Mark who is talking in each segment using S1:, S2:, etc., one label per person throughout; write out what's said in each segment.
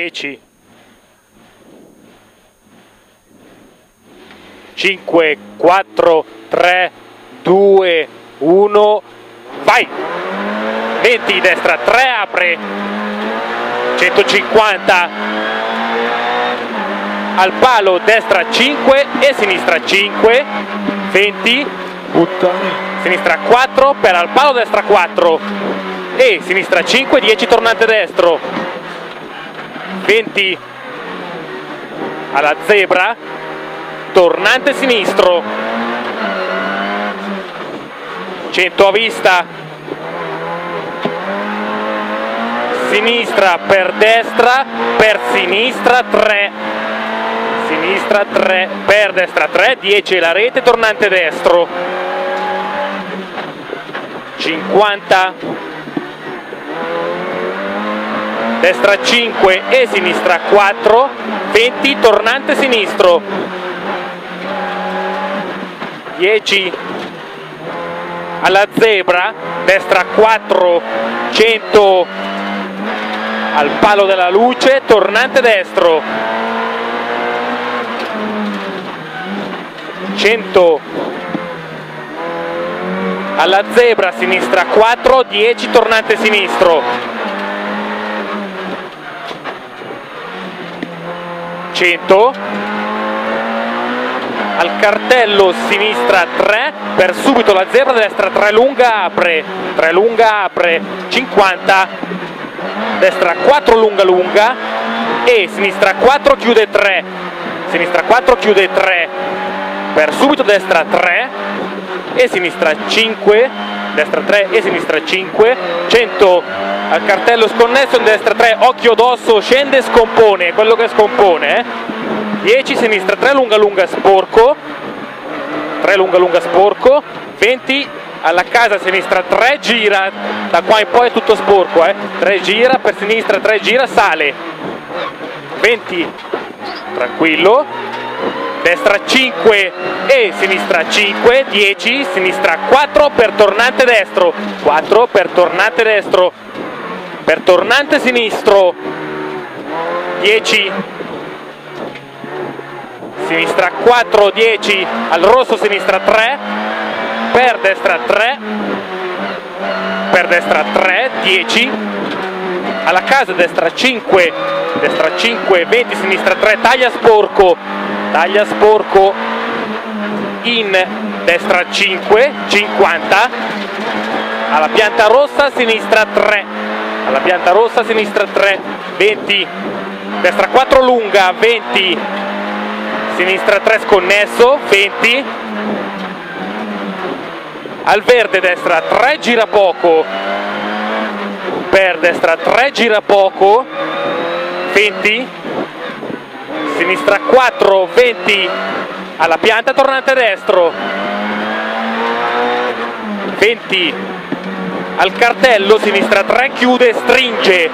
S1: 10, 5, 4, 3, 2, 1, vai! 20, destra 3, apre, 150, al palo, destra 5 e sinistra 5, 20, sinistra 4, per al palo, destra 4 e sinistra 5, 10, tornante destro, 20, alla zebra, tornante sinistro, 100 a vista, sinistra per destra, per sinistra 3, sinistra 3, per destra 3, 10 la rete, tornante destro, 50, destra 5 e sinistra 4, 20, tornante sinistro, 10, alla zebra, destra 4, 100, al palo della luce, tornante destro, 100, alla zebra, sinistra 4, 10, tornante sinistro, 100, al cartello, sinistra 3, per subito la zebra, destra 3 lunga, apre, 3 lunga, apre, 50, destra 4 lunga lunga e sinistra 4 chiude 3, sinistra 4 chiude 3, per subito destra 3 e sinistra 5, destra 3 e sinistra 5, 100 al cartello sconnesso in destra 3, occhio d'osso, scende e scompone, è quello che scompone, 10, sinistra 3 lunga lunga sporco, 3 lunga lunga sporco, 20 alla casa, sinistra 3 gira, da qua in poi è tutto sporco, 3 gira, per sinistra 3 gira, sale, 20, tranquillo, destra 5 e sinistra 5, 10, sinistra 4 per tornante destro, 4 per tornante destro, per tornante sinistro, 10, sinistra 4, 10, al rosso, sinistra 3, per destra 3, per destra 3, 10, alla casa, destra 5, 20, sinistra 3, taglia sporco, in destra 5, 50, alla pianta rossa, sinistra 3, alla pianta rossa, sinistra 3, 20, destra 4 lunga, 20, sinistra 3 sconnesso, 20, al verde, destra 3 gira poco, per destra 3 gira poco, 20, sinistra 4, 20, alla pianta, tornante destro, 20, al cartello, sinistra 3 chiude, stringe,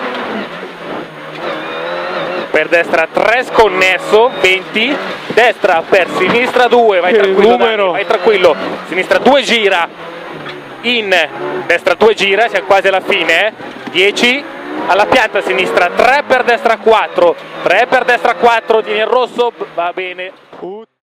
S1: per destra 3 sconnesso, 20, destra per sinistra 2, vai tranquillo, Dani, vai tranquillo, sinistra 2 gira, in destra 2 gira, siamo quasi alla fine, 10, alla pianta, sinistra 3 per destra 4, 3 per destra 4, tieni il rosso, va bene.